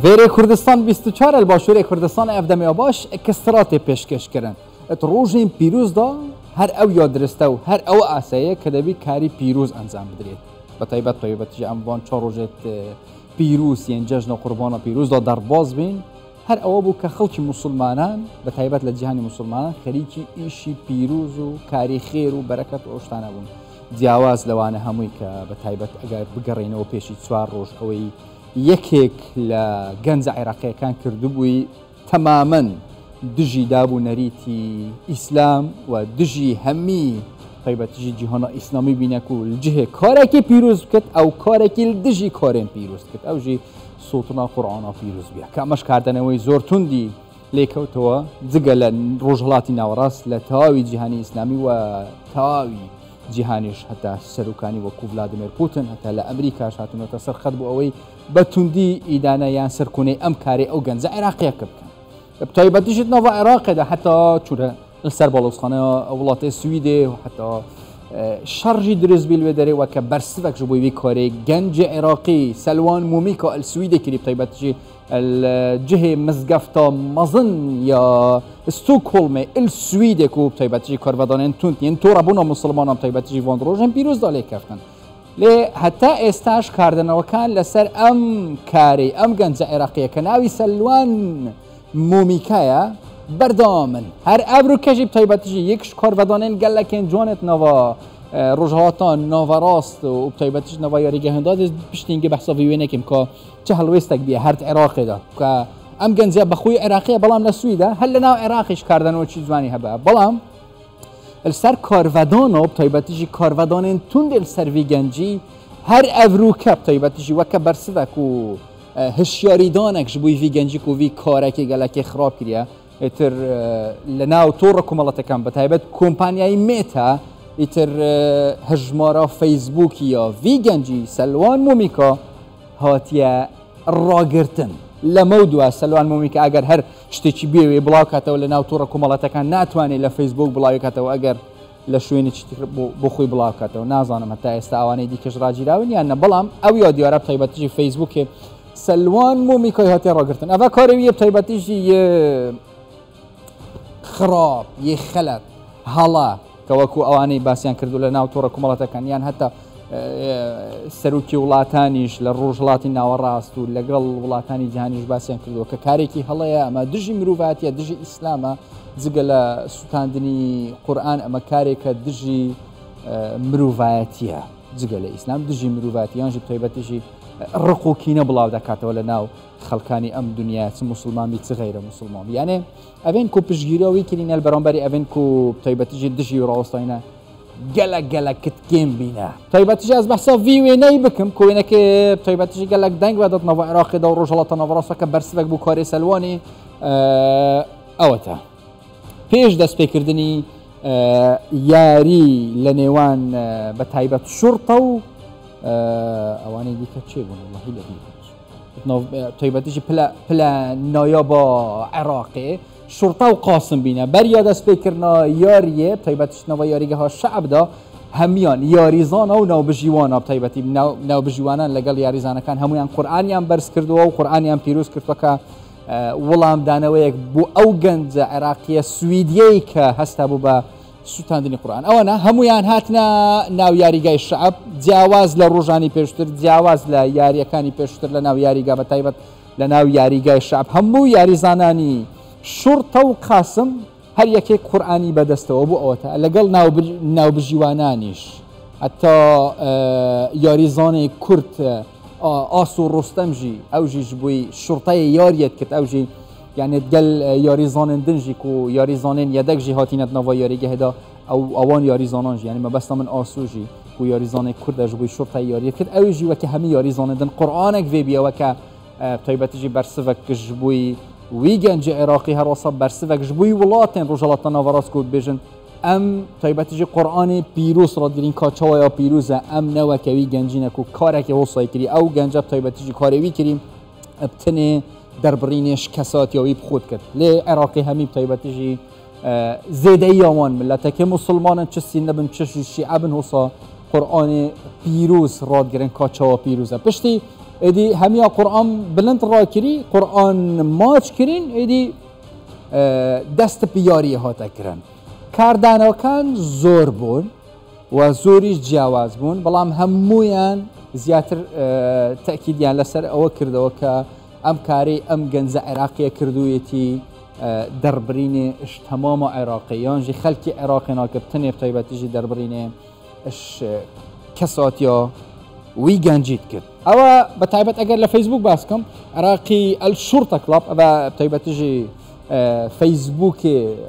ویره کردستان 24 الباشور کردستان افدمی باش اکسترات پیشکش کردن ات روزین پیروز دا هر او یاد درسته و هر او آسایه که دبی کاری پیروز انجام بدرید بطیبت جا اموان 4 روزت پیروز یعنی جشن قربان پیروز دا در باز بین هر او بو که خلق مسلمانان بطیبت لجهان مسلمانان خریکی ایشی پیروز و کاری خیر و برکت و اشتانه بون جیاواز لوانه هموی که بطیبت اگر بگرین و پیشی 4 روز اوی یکیک لگنز عراقی کان کرده بوی تماما دجی دابو نریتی اسلام و دجی همی طيبت جهان اسلامی بینه که الجهه کاری که پیروز کت او کاری که دجی کارین پیروز کت او جی صوتنا قرآن پیروز بیا که امش کردن اوی زورتون دی لیکوتوا زگل رجلاتی نوراس لتاوی جهانی اسلامی و تاوی جهانیش حتی سروکانی و کو ولادیمیر پوتین حتی لامریکا شاتون و تسر خد بو اوی بتوندی ایدانه یان سرکونه ام کاری او گنز عراقی کبکن بطيبت جت نوفا عراق ده حتى شو السر بالوسخانه ولات السويدي وحتى شرجي درز بالودري وكبرسفك جبوي بكاري جنج عراقي سلوان موميكا السويدي كلي بطيبت جي الجهه مزقفتا مظن يا ستوكهولم السويدي كو بطيبت جي كارفادان تونت ين تو ربونا مسلمان بطيبت جي فان روجن بيروز دالي كفتن لي حتى استاش كاردن وكان لسر ام كاري ام جنج عراقيه كناوي سلوان مومیکایا بردامن هر ابرو کجی بطیبتیجی یکش کار ودانن گله کن جانت نوا رجحاتان نوا راست و بطیبتیج نوا یاریگه هنداد پشتینگه بحثا ویونه کم که چه هلوستک بیه هر عراقی دا که ام گنزیا بخوی عراقی بلام لسویده هل ناو عراقیش کردن و چیز وانی هبه بلام السر کار ودانو بطیبتیجی کار ودانن تند السر وی گنجی هر ابرو که بطیبتیجی وکه برسوک و هشیاری دانک جبوی وی گنجی کو وی کاره که گلکی خراب کریه اتر لناو طور کمالات کم بتایبت کمپانیای میتا اتر هجمارا فیسبوکی یا وی گنجی سلوان مومیکا هاتیه راگرتن لموضوع سلوان مومیکا اگر هر شتیچی بیوی بلاکاته و لناو طور کمالات کن نتوانی لفیسبوک بلاکاته و اگر لشوینی چی بخوی بلاکاته و نازانم حتی استعوانی دیکش راجی راون یا نه بلام او یادی آراب طیبتیجی فیسبوک سلوان مومیکای هاتی را گرتن اوه کاری یه بطیبتیجی یه خراب یه خلط حالا که وکو اوانی باسیان کردو لناو طور کمالات کن یعنی حتی سروکی ولاتانیش لروجلاتی ناوراست و لگل ولاتانی جهانیش باسیان کردو که کاری که حالا اما دجی مروفاتی دجی اسلام زگل ستاندنی قرآن اما کاری که دجی مروفاتیه زگل اسلام دجی مروفاتیان جی بطیبتیجی رقو كينا بلاو دكاته ولا ناو خلقاني ام دنيا مسلمان بيت غير مسلمان يعني ابين كو بجيراوي كلين البرامبري ابين كو طيبتيجي دجي وراوستاينا جلا كتكيم بينا طيبتيجي از بحسا فيويني بكم كوينك طيبتيجي جلك دنگ ودات نوفا عراقي دو رجلات نوفراسك برسفك بو كاري سلواني اوتا پیش دست بكردني ياري لنيوان بتايبت شرطه اوانی دیگه چه بون والله لذیذ طيبتيجي بلا نایابا عراقی شرطه و قاسم بینه بر یاد است بکرنا یاریه طيبتيش نوا یاریگه ها شعب دا همیان یاریزانا و نو بجیوانا طيبتي نو بجیوانا لگل یاریزانا کان همیان قرآنیان برس کردو و قرآنیان پیروز کرد که ولام دانویک بو او گنج عراقیه سویدیه که هسته بو با ستاندنی قرآن اوانا همویان هاتنا ناو یاریگای شعب جیاواز لروجانی پیشتر جیاواز لیاریکانی پیشتر لناو یاریگا بطیبت لناو یاریگای شعب همو یاریزانانی شرطه و قاسم هر یکی قرآنی بدسته و بو اوتا لگل ناو بجیوانانیش حتی یاریزان کرد آسو رستم جی او جی جبوی شرطه یاریت کت او جی يعني تقل ياريزانن دنجيكو ياريزانن يدك جهاتينت نوا ياريجه هدا او اوان ياريزانانج يعني ما بس من اسوجي و ياريزان كرد جبوي شرطه ياري كد اوجي وك همي ياريزانن دن قرانك في بيا وك طيبتجي برسفك جبوي ويجنج عراقي هراسه برسفك جبوي ولاتن رجلات نواراسكو بيجن ام طيبتجي قران بيروس رادرين كاچايا بيروزا ام نو كوي گنجينكو كارك وصاي كري او گنج طيبتجي كاري كريم ابتني دربرينش كسات يويب خود كد لي عراقي همي بطيبتيجي زيده يامان ملتك مسلمان چسين نبن چش الشيعة بن هصا قرآن بيروز راد گرن كاچا بيروزا پشتي ادی همیا قرآن بلند را کری قرآن ماچ کرین ادی دست بیاری ها تکرن کاردانو کان زور بون و زوریش جیاواز بون بلام همویان زیاتر تأکیدیان لسر او کردو که ام کاری ام گنز عراقی کردویتی دربرین اش تمام عراقیان جی خلکی عراقی ناکبتنی بطیبتی جی دربرین اش کساتیا وی گنجید کرد او بطیبت اگر لفیسبوک باس کم عراقی الشرطه کلاب او بطیبتی جی فیسبوک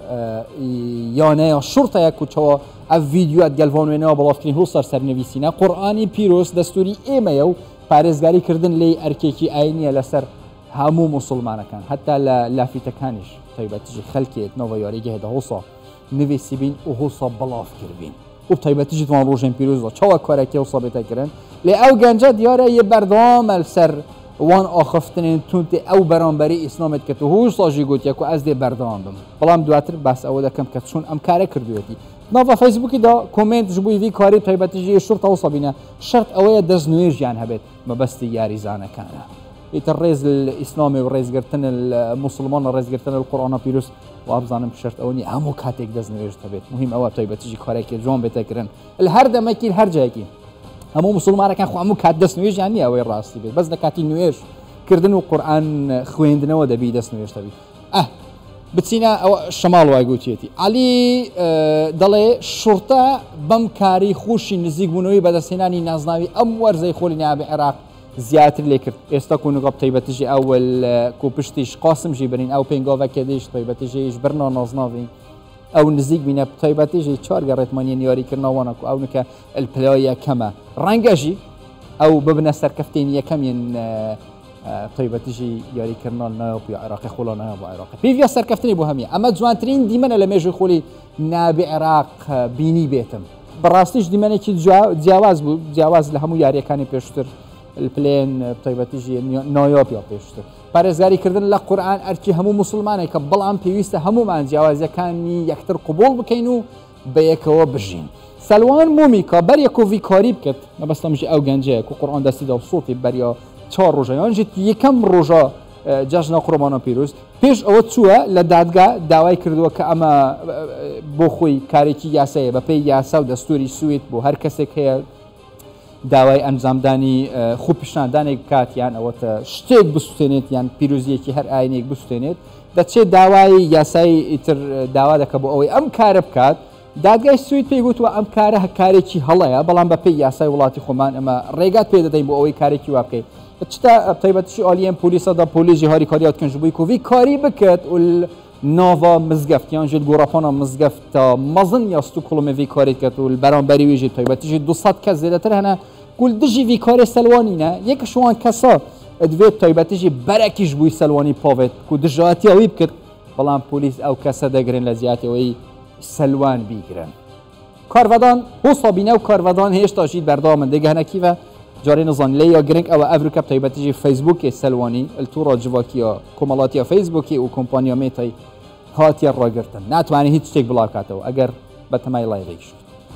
یانه شرطه یکو چوا او ویدیوات گلوانوینه و بلاف کنی هلو سرنویسینه قرآنی پیروس دستوری ایمه و پارێزگاری کردن لی ئەرکێکی ئاینیە لەسەر هەموو مسلمانەکان حتا لە لافیتەکانیش تایبەتیژی خەلکێت نەوە یاریگە هێدا هەوسا نوێسی بین و هەوسا بەڵاف کردبین و تایبەتیژی توان ڕۆژێن پیرۆزە چاوە کارێکی هەوسا بێتەکردن لێ ئەو گەنجە دیارە یە بەردەوامە لەسەر وان ئاخفتنێن تونتێ ئەو بەرامبەری ئیسلامێت کە تو هوش ساژی گوتیە و ئەس دێ بەردەوام بم بەڵام دواتر باس ئەوە دەکەم کە چون ئەم کارە کردوێتی ناوە فەیسبووکی دا کۆمنت ji بووی وی کاری تایبەتیژی شرطە هەوسا بینە شەرت ئەوەیە دەست نوێژیان هەبێت مەبەستی یاریزانەکانە ئیتر ڕێز ئیسلامی و ڕێزگرتن مسلمان ڕێزگرتن القورآنە پیرۆز وابزانم شرط ئەوە نیە هەموو کاتێک دەست نوێژ هەبێت مهم ئەوە تایبەتیژی کارێکی جوان بێتەکردن هەر دەمەکی هەر جایەکی هەموو مسلمانەکان خو هەموو کات دەست نوێژیان نییە ئەوەی ڕاستی بێت بەس لە کاتی نوێژ کردن و قورآن خوێندنەوە دەبی دەست نوێژ دەبی بچینە ئەوە شەماڵ وای گوتیەتی علی دەڵێ شورتە بەم کاری خوشی نزیک بوونەوەی بەدەستهێنانی نازناوی ئەم وەرزەی خۆلی نابێ عێراق زیاتر لێ کرد ئێستا کۆنگەڵ تایبەتیژی ئەوەل کۆپشتیش قاسمژی برین ئەو پێنگاوەکە دێش تایبەتیژیش برنا نازناوی ئەو نزیک بینە تایبەتیژی چوار گەڕێتمانیە یاریکردنەوەوانە و ئەوونکە ئەلپلای یەکەمە ڕەنگەژی ئەو ببنە سەرکەفتێنی یەکەمیان تایبەتیژی یاریکردنەوە نایۆپ یا عێراقی خۆڵە نایە بۆ عێراقی پێویە سەرکەفتنی بۆ هەمیە ئەمە جوانترین دیمەنە لە مێژوی خۆلی نابێ عێراق بینی بێتم بەڕاستیش دیمەنێکی جیاواز بوو جیاواز لە هەموو یاریەکانی پێشتر پلێن تایبەتیژی نایۆپ یا پێشتر پارێزگاریکردن لە قورئان ئەرکی هەموو مسلمانێک کە بەڵام پێویستە هەمومان جیاوازیەکانی یەکتر قبول بکەین و بە یەکەوە بژین سەلوان مومیکا بەریەک و ڤیکاری بکرد مەبەستەمژی ئەو گەنجەیە و قورئان دەستیدا و سۆتی بەریا چهار ڕۆژە یانجێت یەکەم ڕۆژە جەژنە قوربانە پیرۆز پێش ئەوە چووە لە دادگا داوای کردووە کە ئەمە بۆ خۆی کارێکی یاسایە بەپێی یاسا و دەستوری سوێت بۆ هەر کەسێک هەیە داوای ئەنجامدانی خوپیشاندانێک کاتیان ئەوەتە شتێک بسووتێنێت یان پیرۆزیەکی هەر ئاینێک بسووتێنێت دەچێت داوای یاسایی ئیتر داوا دەکە بۆ ئەوەی ئەم کارە بکات دادگای سوید پێی گوتووە ئەم کارە کارێکی هەڵەیە بەڵام بەپێی یاسای وڵاتی خۆمان ئەمە ڕێگات پێ دەدەین بۆ ئەوەی کارێکی وا بکەیت چتا تایبەتیژی ئالیەن پۆلیسەدا پۆلیژی هاری کاریات کنج بووی کوڤی کاری بکرد و ناوا مزگەفت یان ژێت گۆڕاپانە مزگەفت تا مەزن یا ستوکڵمێ کاری کرد و بەرامبەری وێژی تایبەتیژی 200 کەس زێدەتر هەنە گول دژی ڤیکارێ سەلوانینە یەکشوان کەسا دەوێت تایبەتیژی بەرەکیش بووی سەلوانی پاوێت و دژاتی ئەوی بکرد بەڵام پۆلیس ئەو کەسە دەگرن لە زیاتەوەی سەلوان بیگرن کارڤدان هۆستا بینە و کارڤدان هێشتاشی بەردەوامن دەگەهنەکیڤە جاري نظن ليا جرينك او افريكا بتايبتيجي فيسبوك سلواني التورا جواكيا كومالاتيا فيسبوكي وكومبانيا ميتاي هاتيا راجرتن ناتواني هيك تيك بلاكاتو اگر بتماي لايغيش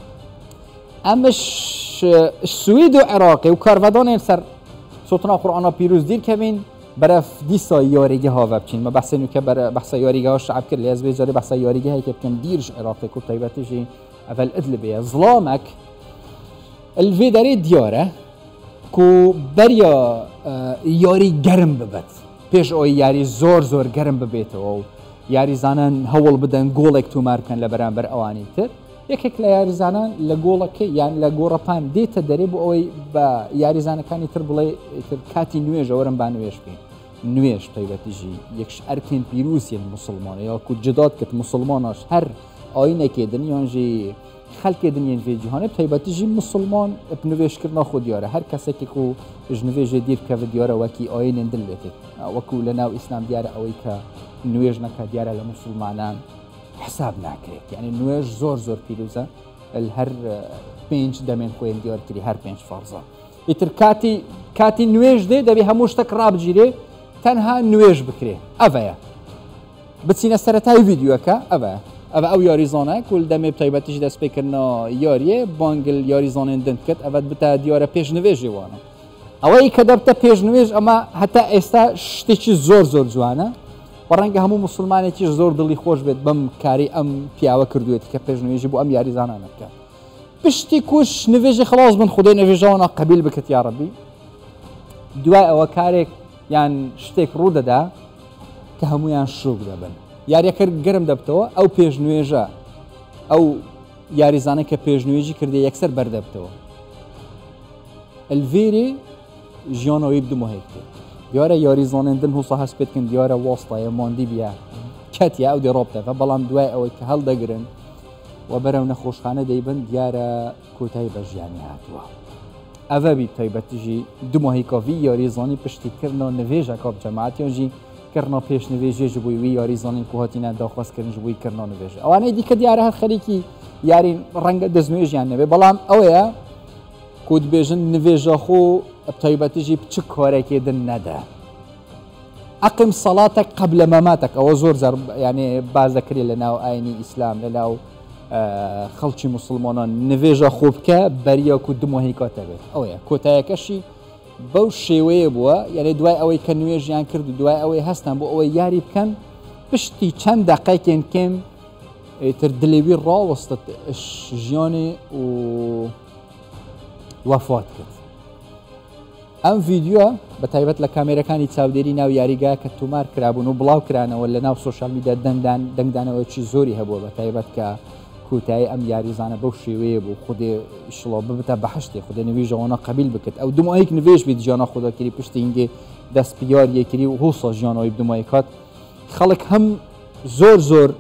امش السويد وعراقي وكارفادان سر صوتنا قرآن بيروز دير كمين برف ديسا ياريجي ها وبچين ما بحث انه كبر بحث ياريجي ها شعب كل لازم جاري بحث ياريجي هيك بكم ديرش عراقي كو بتايبتيجي اول ادلبيه ظلامك الفيداري دياره کو بریا یاری گرم ببت پیش او یاری زور گرم ببیت و یاری زنان هول بدن گولک تو مارکن لبرانبر اوانی تر یکیک لیاری زنان لگولک یعنی لگورپان دیت دریب اوی با یاری زنان کانی تر بلای تر کاتی نویج اورم با نویج بین نویج تایبەتیژی یکش ارکن پیروزی مسلمان یا کو جدات کت مسلماناش هر آینه که دنیانجی خلق دنیای في جهان تایبەتیژی مسلمان بنویش کردن خود دیاره هر کسی که کو جنویج دیر که دیاره وکی آین دل بده وکو لنا اسلام دیاره اوی که نویج نکه دیاره لمسلمانان حساب نکرد یعنی نویج زور پیروزه هر پنج دمین خوین دیار کری هر پنج فرضه ایتر کاتی نویج ده دبی هموش تک راب جیره تنها نویج بکره اوه بتسینه سرتای ویدیو که اوه او یاریزانه کل دمی تایبەتیژی دەست پێکردنا یاریە بانگل یاریزانێن دند کرد ئەوەت بتە دیارە پێشنوێژی وانە ئەوەی کە دەبتە پێشنوێژ ئەمە هەتا ئێستا شتێکی زۆر جوانە و ڕەنگە هەموو مسلمانێکیش زۆر دڵی خۆش بێت بەم کاری ئەم پیاوە کردوێتی کە پێشنوێژی بۆ ئەم یاریزانانە بکات. پشتی کوش نوێژی خلاص بن خودی نوێژەوەنە قبیل بکەت یا ڕەبی. دوای ئەوە کارێک یان شتێک ڕوو دەدا کە هەمویان شوک دەبن یاریەکە گەرم دەبتەوە ئەو پێشنوێژە ئەو یاریزانە کە پێشنوێژی کردێ یەکسەر بەردەبتەوە ئەلڤێری ژیانەوەی بدمەهەیە دیارە یاریزانێندن هوسا هەست پێتکن دیارە وەستایە ماندی بیا کەتیا ئەو دێڕۆبتەوە بەڵام دوای ئەوەی کە هەڵدەگرن و بەرەو نەخۆشخانە دەیبن دیارە کۆتایی بە ژیانی هاتووە. ئەvە بی تایبەتیژی دومەهی کاڤی یاریزانی پشتیکردنەوە نوێژە کاپ جەماعەتیانژی کردنا پێش نوێژێژی بووی وی یاریزانین کوهاتینە داخوازکردن بووی کردنا نوێژ ئەوانەی دیکە دیارە هەر خەریکی یارین ڕەنگە دەستنوێژیان نەبێ بەڵام ئەوەیە کودبێژن نوێژە خۆ تایبەتیژی بچ کارێکێدن نەدا ئەقم سەڵاتێک قبل مەماتێک ئەوە زۆر یعنی باز دەکرێت لە ناو ئاینی ئیسلام لە ناو خەڵکی مسلمانان نوێژە خۆ بکە بەریە و دومەهی کاتە بێت ئەوەیە کۆتایەکەشی بەو شێوەیە بووە یعنی دوای ئەوەی کە نوێژیان کرد و دوای ئەوەی هەستان بۆ ئەوەی یاری بکەن پشتی چەند دەقەیەکێن کێم تر دلێوی ڕاوەستە ژیانی و وەفات کرد. ئەم ڤیددیوە بە تایبەت لە کامێرەکانی چاودێری ناو یاریگا کە تومار کرابوون و بڵاو کرانەوە لە ناو سۆشال میدیا دەنگدانەوەی زۆری هەبووە بە تایبەت کە کۆتایی ئەم یاریزانە بەو شێوەیە بوو خودێ شڵۆ ببتە بەحشتێ خودە نوێژەوەنە قبیل بکرد ئەو دومایەک نوێژ بیت ژیانە خودەکری پشتی ئینگێ دەست پیار یەکری و هوسە ژیانەوەی دومای کات خەڵک هەم زۆر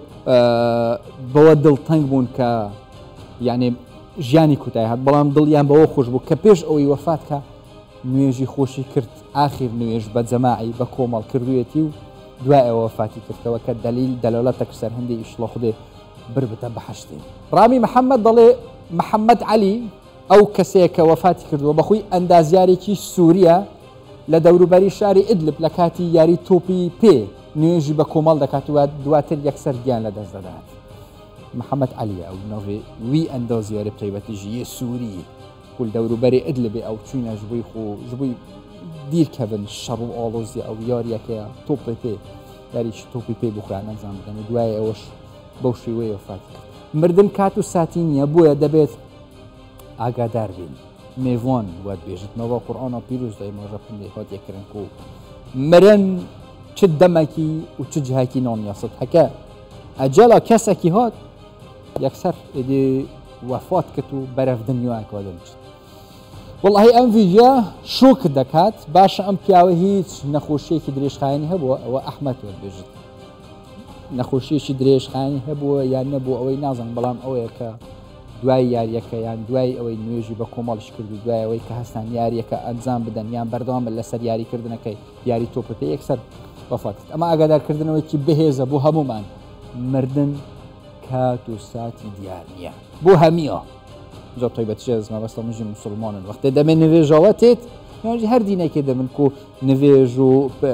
بەوە دڵتەنگ بوون کە یعنی ژیانی کوتای هات بەڵام دڵیان بەوە خۆش بوو کە پێش ئەوەی وەفات کە نوێژی خۆشی کرد ئاخیر نوێژ بە جەماعی بە کۆمەڵ کردوێتی و دوای ئەوە وەفاتی کردەوە کە دلیل دەلالەتێک سەر هەندێک ئیشڵە خودێ بربتە بەحشتێ. ڕامی محەممەد دەڵێ محەممەد علی ئەو کەسەیە کە وەفاتی کردووە بەخۆی ئەندازیارێکی سووریە لە دەوروبەری شاری ئیدلب لە کاتی یاری تۆپی پێ نوێژی بە کۆمەڵ دەکاتوە دواتر یەکسەر گیان لە دەست دەدات. محەممەد علیە ئەو ناوێ وی ئەندازیارە تایبەتیژی سووری کول دەوروبەری ئیدلبێ ئەو چوینە ژبووی خۆ ژبووی دیرکەبن شەڕ و ئاڵۆزی ئەو یاریەکەیە تۆپی پێ یاریی تۆپی پێ بخوان نەزان بدەن و دوای ئەوەش بەو شێوەیە وەفات کرد. مردن کات و ساتی نییە بۆیە دەبێت ئاگادار بین میێوان وات بێژتنەوە قورئانە پیرۆز دای ماژە پندی هات یەکردن و مرن چ دەمەکی و چ جهاکی نانیاست هەکە ئەجەلا کەسێکی هات یەکسەر ئێدێ وەفات کرد و بەرەف دنیاکەوە دەمچێت. وڵی ئەم ڤیدیۆ شۆک دەکات باشە ئەم پیاوە هیچ نەخۆشیەکی درێژخایانی هەبووە ئەوە ئەحمەد وەربێژت نەخۆشیەکی درێژخایانی هەبووە یان نەبوو ئەوەی نازانم بەڵام ئەوەیە کە دوای یاریەکە یان دوای ئەوەی نوێژی بە کۆمەڵش کرد و دوای ئەوەی کە هەستان یاریەکە ئەنجام بدەن یان بەردەوام لەسەر یاریکردنەکەی یاری تۆپەکە یەکسەر وەفات کرد. ئەمە ئاگادارکردنەوەیکی بەهێزە بۆ هەمومان مردن کات و ساتی دیار نییە بۆ هەمیە زۆر تایبەتیژە مەبەستە مژی مسلمانن وەختێ دەمێ نوێژەوە تێت هەر دینێکی دەبن و نوێژ و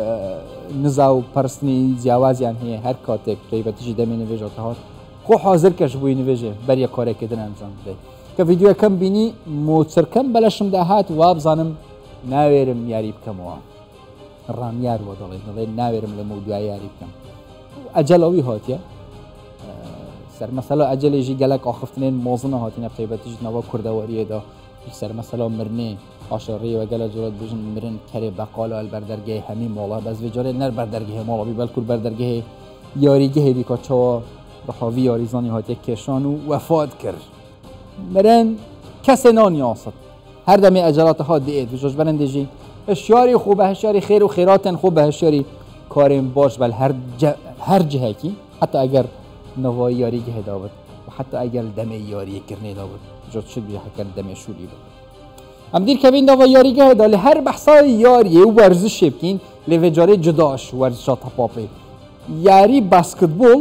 نزا و پەرستنی جیاوازیان هەیە هەر کاتێک تایبەتیژی دەمێ نوێژەوە هات خۆ حاضر کەش بووی نوێژێ بەریە کارێکردن ئەنجام بدەیت کە ڤیدیۆەکەم بینی مۆچرکەم بەلەشمدا هات وا بزانم ناوێرم یاری بکەمەوە ڕامیار وە دەڵێ ناوێرم لە دوای یاری بکەم ئەجەلەوی هاتیە سەر مەسەلا ئەجەلێژی گەلک ئاخفتنێن مۆزنە هاتینە تایبەتیژنەوە کوردەوەریەدا سەر مەسەلا مرنێ ئاشەڕێوە گەلە جۆرەت بژن مرن کەرێ بەقالە بەردەرگەی هەمی مۆڵە بەس جارێ نەر بەردەرگەی مۆڵەبی بەلکور بەردەرگەی یاریگەهێ بیکۆچەوە ڕەحاوی یاریزانی هاتیە کێشان و وەفات کرد مرن کەسێ نانیاست هەر دەمێ ئەجەلاتە هات دێت بژۆش بەرەندێژی هەشیاری خۆ بە هەشیاری خێر و خێراتن خۆ بە هەشیاری کارێن باش بەل هەر جهەکی حتا ئەگەر نەوای یاریگەهێ دابێت و حتا ئەگەر دەمێ یاریەکردنێ دابێت جۆت شت بێ هەکەر دەمێ شووری بێت ئەم دیرکەبین داوا یاریگەهێدا لە هەر بەحسای یاریێ و وەرزشێ بکەین لێڤێ جارێ جداش وەرزشە تەپاپێ یاری باسکتبۆڵ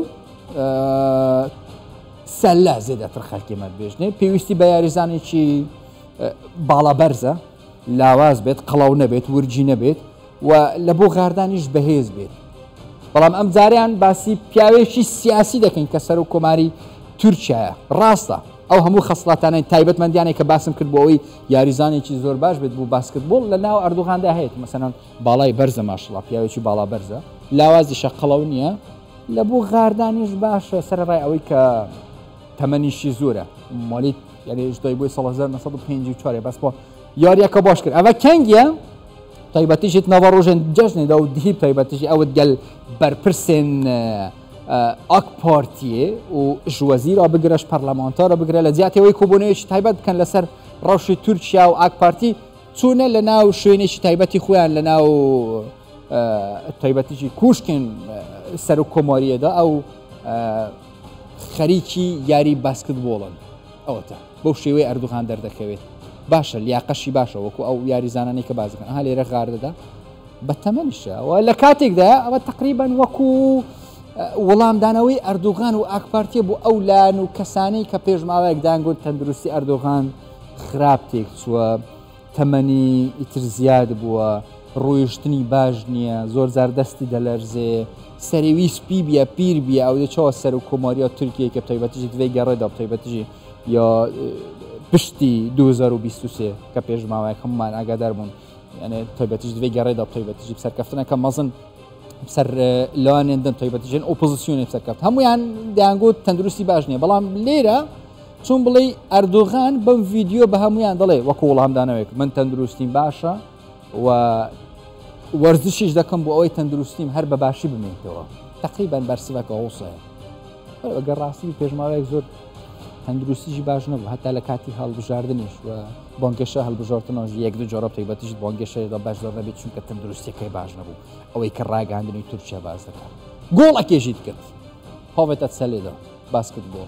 سەلە زێدەتر خەڵکێمە بێژنێ پێویستی بە یاریزانێکی باڵا بەرزە لاواز بێت قەڵاو نەبێت ورجی نەبێت و لە بۆ غاردانیش بەهێز بێت بەڵام ئەم جاریان باسی پیاوێکی سیاسی دەکەین کە سەر و کۆماری تورکیایە ڕاستە ئەو هەموو خەسڵاتانەی تایبەتمەندیانێک کە باسم کرد بۆ ئەوەی یاریزانێکی زۆر باش بێت بوو باسکتبۆڵ لە ناو ئەردوغاندا هەیە مەسەڵەن باڵای بەرزە ماشڵڵا پیاوێکی باڵا بەرزە لاوازی شەقەڵەو نییە لە بۆ غاردانیش باشە سەرڕای ئەوەی کە تەمەنیشی زۆرە مالیت یعنی دوای بۆی 1954 بەس بۆ یاریەکە باش کرد ئەوە کەنگیە تایبەتیشت ناوە ڕۆژێن جەژنێدا و دیهی تایبەتیشی ئەوت گەل بەرپرسێن ئاک پارتیە و ژوەزیرا بگرەش پەرلەمانتارە بگرە لە جیاتەوەی کۆبوونەوەیکی تایبەت بکەن لەسەر ڕەوشی تورکیا و ئاک پارتی چوونە لە ناو شوێنێکی تایبەتی خۆیان لە ناو تایبەتیشی کوشکن سەر و کۆماریەدا ئەو خەریکی یاری باسکتبۆڵن ئەوەتە بەو شێوەی ئەردوغان دەردەکەوێت باشە لیاقەشی باشە وەکو ئەو یاریزانانەی کە بازەکەن ها لێرە غاردەدا بە تەمەنیشە لە کاتێکدا ئەوە تقریبان وەکو وەڵامدانەوەی ئەردوغان و ئاک پارتیە بۆ ئەو لایەن و کەسانەی کە پێشماوەیەک دانگوت تەندروستی ئەردوغان خراپ تێک چووە تەمەنی ئیتر زیاد بووە ڕۆیشتنی باش نییە زۆر زار دەستی دەلەرزێ سەرەویست پی بیە پیر بیە ئەو دەچەوە سەر و کۆماریە تورکیە کە تایبەتیژی دوێ گەڕێدا تایبەتیژی یا پشتی 2023 کە پێشماوەیەک هەمومان ئاگادار بوون یعنی تایبەتیژ دوێ گەڕێدا تایبەتیژی سەرکەفتنەکە مەزن سەر لاوانێندن تایبەتیژێن ئۆپۆزیسیۆنی سەرکەفت هەمویان دەیانگوت تەندروستی باش نییە بەڵام لێرە چون بڵێ ئەردوغان بەم ڤیدیۆ بە هەمویان دەڵێ وەکو وەڵامدانەوەیەک من تەندروستیم باشە و وەرزشیش دەکەم بۆ ئەوەی تەندروستیم هەر بە باشی بمێنیتەوە تقریبان بەرسڤەکە ئەوسەیە ئەگەر ڕاستی پێشماوەیەک زۆر تەندروستیشی باش نەبوو هەتا لە کاتی هەڵبژاردنیش و بانگێشە هەڵبژاردنەوەژ یەک دو جۆرە تایبەتیشت بانگێشەیەدا باش زۆر نەبێت چونکە تەندروستیەکەی باش نەبوو ئەوەی کە ڕاگەاندنی تورکیا باز دەکات گۆڵەکێژیت کرد هاوێتە سەلێدا باسکتبۆڵ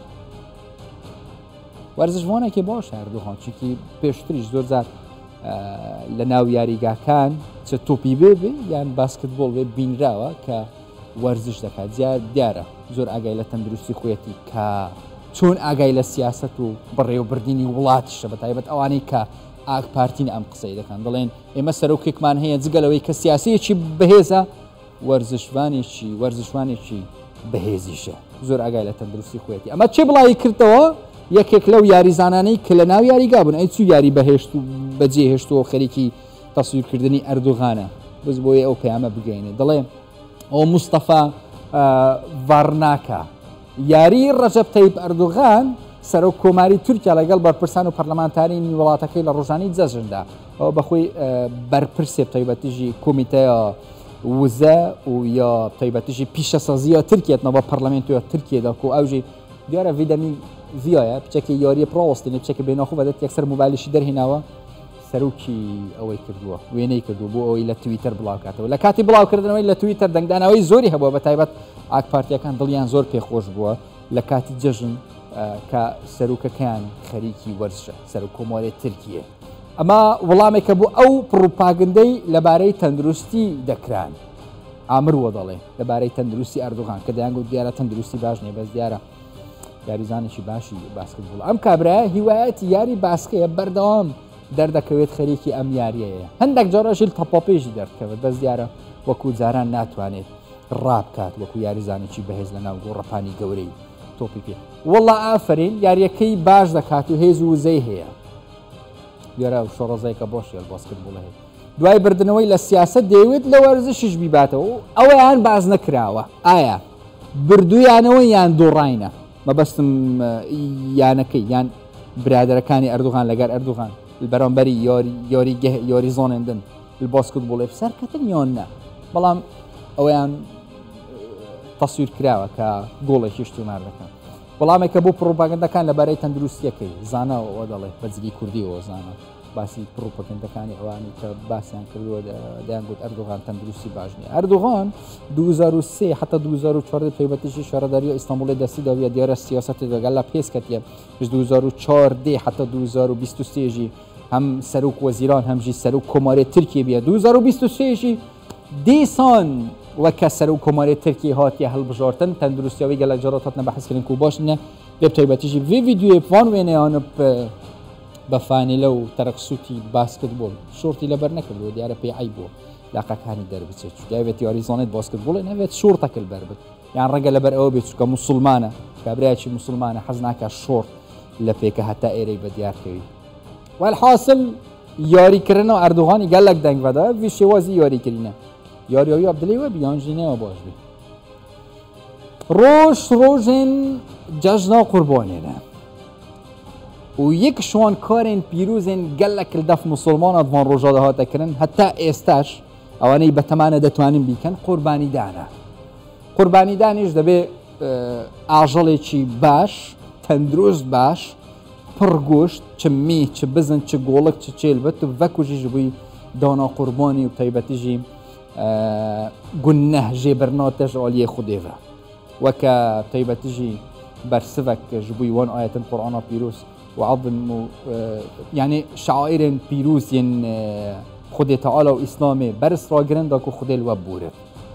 وەرزشوانێکی باش ئەردوغان چونکی پێشتریش زۆر جار لە ناو یاریگاکان چ تۆپی بێ یان باسکتبۆڵ بێ بینراوە کە وەرزش دەکات دیارە زۆر ئاگای لە تەندروستی خۆیەتی کە چۆن ئاگای لە سیاست و بەڕێوەبردننی وڵاتیشە بە تایبەت ئەوانەی کە ئاک پارتین ئەم قسەی دەکەن دەڵێن ئێمە سەرۆکێکمان هەیە جگەلەوەی کە سیاسەیەکی بەهێزە وەرزشوانێکی بەهێزیشە زۆر ئاگای لە تەندروستی خۆیەتی ئەمە چێ بڵایی کردەوە یەکێک لەو یاریزانانەی کە لە ناو یاریگا بوون ئەی چوو یاری بەهێشت و بەجێهێشتەوە خەریکی تەسویرکردنی ئەردوغانە بز بۆیە ئەو پەیامە بگەینێ دەڵێ ئەو مستەفا ڤارناکە یاری ڕەجەب تەیب ئەردوغان سەرۆک کۆماری تورکیا لەگەڵ بەرپرسان و پەرلەمانتارین وڵاتەکەی لە ڕۆژانی جەژندا ئەوە بەخۆی بەرپرسێ تایبەتیژی کۆمیتەیە وزە و یا تایبەتیژی پیشەسازیە تورکیەتەوە پەرلەمنتوە تورکیەدا و ئەوژی دیارە ڤیدەمی ڤایە بچێکی یاریە پرۆستنی بچێکی بێنەخۆ بەدەت یەکسەر موبایلشی دەرهێناوە سەرۆکی ئەوەی کردووە وێنەی کردو بۆ ئەوەی لە تویتەر بڵاوکاتەوە لە کاتی بڵاوکردنەوەی لە تویتەر دەنگدانەوەی زۆری هەبووە بە تایبەت ئاک پارتیەکان دڵیان زۆر پێخۆش بووە لە کاتی جەژن کە سەرۆکەکان خەریکی وەرزشە سەرۆک کۆماری تورکیە ئەمە وەڵامێکە بوو ئەو پڕوپاگندەی لەبارەی تەندروستی دەکران ئامرووە دەڵێ لەبارەی تەندروستی ئەردوغان کە دەیانگوت دیارە تەندروستی باش نیە بەس دیارە یاریزانێکی باشی باسکتبۆڵ ئەم کابرایە هیوایەتی یاری باسکەیە بەردەوام دەردەکەوێت خەریکی ئەم یاریەیە هەندێک جۆرەژیل تەپۆپێژی دەردکەوێت بەس دیارە وەکو جاران ناتوانێت ڕابکات وەکو یاریزانێکی بەهێز لە ناو گۆڕەپانی گەورەی تۆپی پێ وەڵا ئافرین یاریەکەی باش دەکات و هێز و وزەی هەیە دیارە شۆڕەزایکە بۆشی باسکتبۆڵ هەیە دوای بردنەوەی لە سیاست دەیەوێت لە وەرزشیش بیباتەوە ئەوەیان باز نەکراوە ئایا بردویانەوە یان دۆڕاینە مەبەستم یانەکەی یان برادەرەکانی ئەردوغان لەگەر ئەردوغان بەرامبەری یاری زۆنێندن باسکتبۆڵێ سەرکەتن یان نە بەڵام ئەویان تەسویر کراوە کە گۆڵێکی شتومار دەکەن وەڵامێکە بۆ پڕۆپاگەندەکان لەبارەی تەندروستیەکەی زانەوە دەڵێ بەجلی کوردیەوە زانە باسی پڕۆپاگەندەکانی ئەوانی کە باسییان کردووە دەیانگوت ئەردوغان تەندروستی باش نیە ئەردوغان 2023 حتا 2004 تایبەتیشی شارەداری ئیستانبوڵی دەستیداویە دیارە سیاسەتی لەگەڵ لە پێسکەتیە 2004 حتا 2023 هەم سەرۆک وەزیران هەمژی سەرۆک کۆماری تورکیە بیە 2023 دیسان وەکە سەرۆک کۆماری تورکی هاتیە هەڵبژاردن تەندروستیەوەی گەلک جارات هاتنە بەحثکردن و باش نیە بێ تایبەتیژی ڤیدیۆی فان وێنەیانە بە فانیلە و تەرەقسوتی باسکتبۆڵ شۆرتی لەبەر نەکردووە دیارە پێی عیب بووە لاقەکانی دەربچێت چکایوێت یاریزانێت باسکتبۆڵی نەوێت شۆرتەکەل بەر بێت یان ڕەنگە لەبەر ئەوە بێت چکە موسڵمانە کابراایکی موسڵمانە حەز ناکات شۆرت لپیکه حتی ایری بدیار کوي والحاصل یاری کردن اردوغانی گلک دنگ ودا وی شوازی یاری کردنه یاری اوی عبدلی و بیانجینه و باش بی روژن جشن قربانی نه و یک شوان کارین پیروزین گلک الدف مسلمان ادوان روژاده ها تکرن حتی استش اوانی بتمانه دتوانین بیکن قربانی دانه قربانی دانیش دبی عجله چی باش تندروست باش پرگوشت چه می چه بزن چه گولک چه چیل بت و وکوجی جبوی دانا قربانی و طیبتی جی گنه جی برناتش عالی خودی و وکا طیبتی جی برسفك جبوي وان آيات القرآن بيروس وعظم يعني شعائر بيروس ين خدي تعالى وإسلامي برس راجرن داكو خدي الوب بورد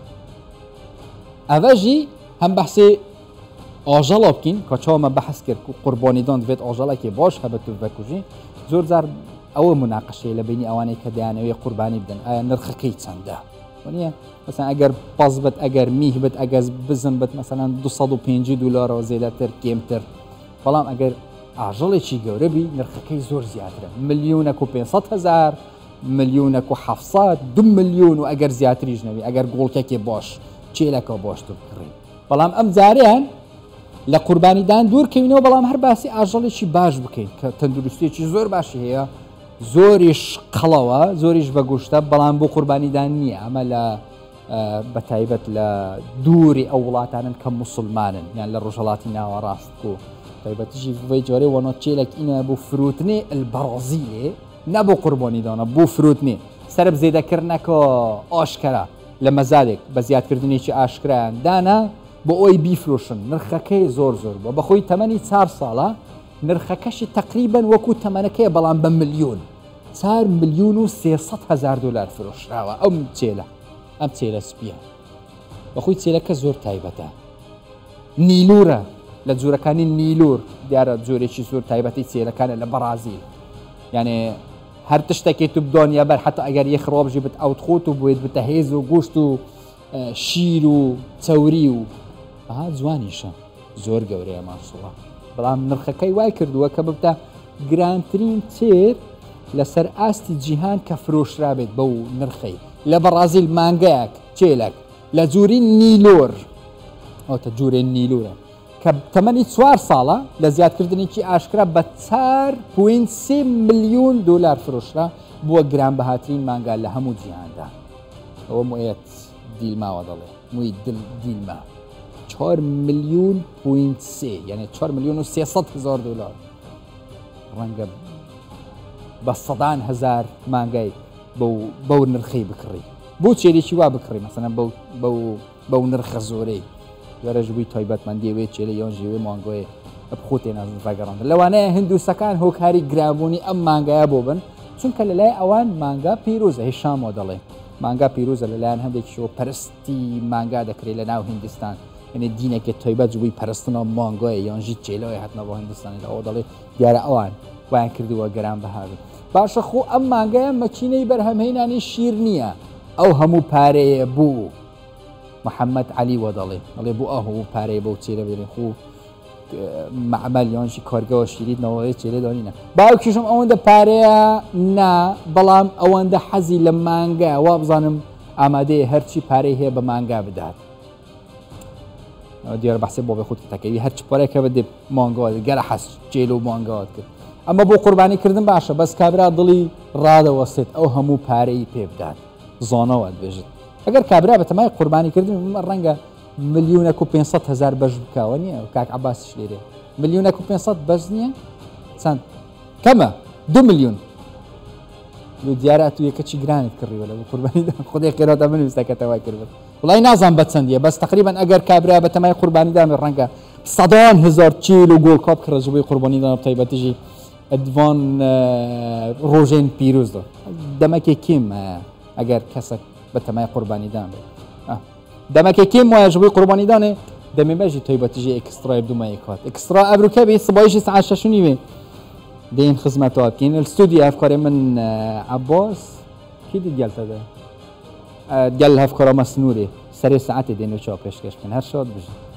أواجي هم بحثي آجالا بكين كاچا ما بحث كر قرباني دان دويت آجالا كي باش هبتو بكوجي زور زار أول مناقشة لبيني أواني كديانوي قرباني بدن نرخكي تسنده ونیا مثلا اگر باز بد اگر میه بد اگر بزن بد مثلا $250 و زیاده تر کم تر بلام اگر عجله چی گوره بی نرخکی زور زیادره ملیونک و 500,000 ملیونک و 700 2 ملیون و اگر زیادریش نبی اگر گولکه باش چیلک باش تو بکری بلام ام زاریان لقربانی دان دور کمینو بلام هر باسی عجله چی باش بکین که تندرستی چی زور باشی هیا زۆریش قەڵەوە زۆریش بەگوشتە بەڵام بۆ قوربانیدان نییە ئەمە لە بەتایبەت لە دووری ئەو وڵاتانن کە موسڵمانن یان لە ڕۆژهەڵاتی ناوەڕاست و تایبەتیشی vەی جۆرەی وەنۆ چێلێک ئینە بۆ فرۆتنێ البەڕازیلێ نە بۆ قوربانیدانە بۆ فرۆتنێ سەرب زێدەکردنەکە ئاشکرا لە مەزادێک بە زیادکردنێکی ئاشکرایان دانا بۆ ئەوی بیفرۆشن نرخەکەی زۆر بووە بەخۆی تەمەنی 4 ساڵە نرخەکەشی تقریبا وەکو تەمەنەکەی بەڵام بە ملیۆن 4 ملیۆن و 300,000 دلار فرۆشراوە ئەم چێلە سپیە بەخۆی چێلەکە زۆر تایبەتە نیلورە لە جوورەکانی نیلور دیارە جۆرێکی زۆر تایبەتی چێلەکانە لە بەرازیل یعنی هەر تشتێکی تو بدۆنیا بەر حتا ئەگەر یەک ڕۆبژی بت ئەوت خۆت و بێت بتە هێز و گوشت و شیر و چەوری و ئەها جوانیشە زۆر گەورەیە ماشڵڵا بەڵام نرخەکەی وای کردووە کە ببتە گرانترین چێر لەسەر ئاستی جیهان کە فرۆشرا بێت بەو نرخەی لە بەرازیل مانگەیەک چێلێک لە جووری نیلۆر ئەوتە جوورێن نیلورە کە تەمەنی 4 ساڵە لە زیادکردنێکی ئاشکرا بە 4.3 ملیۆن دلار فرۆشرا بووە گرانبەهاترین مانگا لە هەموو جیهاندا ئەوە موێت دیلماوە دەڵێ مووی دیلما 4 ملیۆن پوینت 3 یعنی 4 ملیۆن و 300,000 دلار ڕەنگە بە 100,000 مانگای بەو نرخەی بکڕی بۆ چێرێکی وا بکڕی مەسەلەن بەو نرخە زۆرەی یارە ژبووی تایبەتمەندیەوەی چێلە یان ژێوەی مانگۆیە بخۆتێ ڕاگەڕاندن لەوانەیە هندووسەکان هۆکاری گرابوونی ئەم مانگایە بۆ بن چونکە لەلای ئەوان مانگا پیرۆزە هیشامەوە دەڵێ مانگا پیرۆزە لەلایەن هەندێکیشەوە پەرستی مانگا دەکرێت لە ناو هیندستان یعنی دینێکی تایبەت جووی پەرستنەوە مانگۆیە یانژی چێلەوەی هاتنە بۆ هیندستانی ئەوە دەڵێ دیارە ئەوان وایان کردووە گەران بەهاوێت باشە خۆ ئەم مانگایە مەچینەی بەرهەمهێنانی شیر نییە ئەو هەموو پارەیە بوو محەممەد علی وە دەڵێ بۆ ئەو هەموو پارەیە بەو چێلە بێنێ خۆ معمەل یانشی کارگەوە شیریتنەوەی چێلە دانینە باوکیشم ئەوەندە پارەیە نا بەڵام ئەوەندە حەزی لە مانگا وا بزانم ئامادەیە هەرچی پارەی هەیە بە مانگا بدات دیارە بەحسێ بۆ بەخۆت تەکەوی هەرچی پارێکە بەدێ مانگاوە گەرە حەز چێلە و مانگاوات کرد ئەمە بۆ قوربانیکردن باشە بەس کابرا دڵی ڕادەوەسێت ئەو هەموو پارەی پێ بدات زۆنەوە دەبێژێت ئەگەر کابرا بەتەمای قوربانیکردن ڕەنگە ملیۆنێک و 500,000 بەش بکەوە نییە کاک عەباسیش لێرێ ملیۆنێک و 500 بەش نییە چەند کەمە 2 ملیۆن دیارە تو یەکەچی گرانت کڕیوە لە قوربانیدان خودی قێراتە بنووسەکەتەوای کرد وڵای نازان بە چەندیە بەس تقریبا ئەگەر کابرا بەتەمای قوربانیدان ڕەنگە 100,000 چیل و گۆڵکاپ کڕە ژبووی قوربانیدان تایبەتیژی ئەدوان ڕۆژێن پیرۆزدە دەمەکێ کێم ئەگەر کەسێک بەتەمای قوربانیدان بێت دەمەکێ کێم وایە ژبووی قوربانیدانێ دەمێ بەژی تایبەتیژی ئێکسترای دومای کات ئێکسترا ئەبروکە بێ سبایشی ساعت 6 وێ دێن خزمەتەوە بکەین ئەستودیۆ ئەفکارێ من عەباس کی دیگەلتەدە دیال هەفکارە مەسنوورێ سەرێ ساعتێ دێنێ چاو پێشکەش بکەن هەر شاد بژن